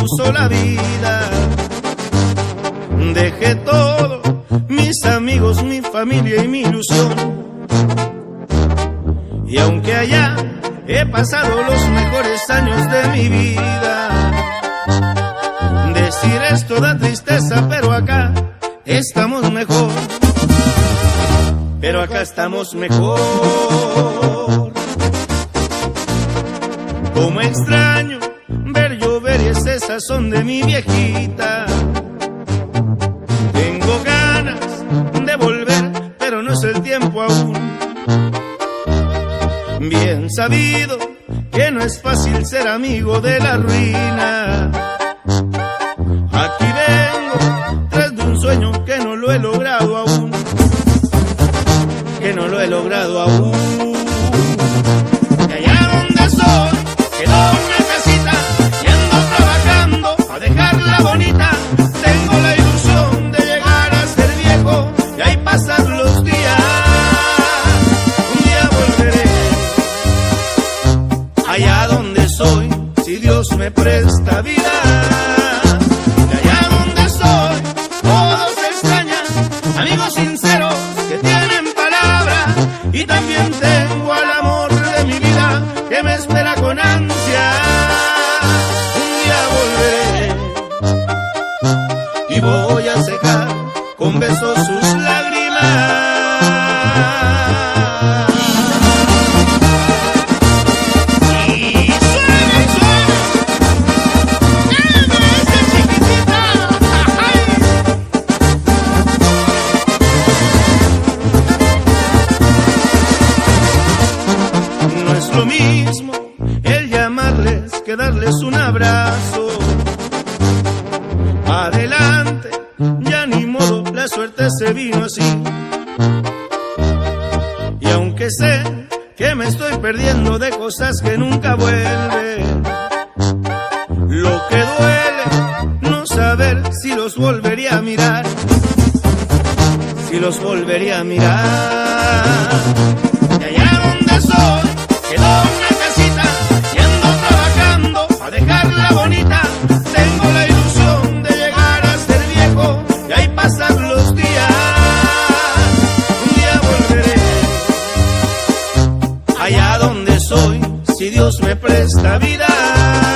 puso la vida. Dejé todo, mis amigos, mi familia y mi ilusión. Y aunque allá he pasado los mejores años de mi vida, decir esto da tristeza, pero acá estamos mejor. Pero acá estamos mejor. Como extraño ver llover y ese sazón de mi viejita. Tengo ganas de volver, pero no es el tiempo aún. Bien sabido que no es fácil ser amigo de la ruina. Aquí vengo tras de un sueño que no lo he logrado aún. Que no lo he logrado aún. Y allá donde soy quedó una casita y ando trabajando a dejarla bonita. Tengo la ilusión de llegar a ser viejo y ahí pasar los días. Un día volveré allá donde soy, si Dios me presta vida. Y allá donde soy todos extrañan, amigos sinceros que tienen palabra. Y también tengo al amor de mi vida que me espera con ansia. Un día volveré y voy a secar con besos sus lágrimas. Lo mismo el llamarles que darles un abrazo. Adelante, ya ni modo, la suerte se vino así. Y aunque sé que me estoy perdiendo de cosas que nunca vuelven, lo que duele no saber si los volvería a mirar. Si los volvería a mirar. Y allá donde soy quedó una casita y ando trabajando a dejarla bonita. Tengo la ilusión de llegar a ser viejo y ahí pasar los días. Un día volveré allá donde soy, si Dios me presta vida.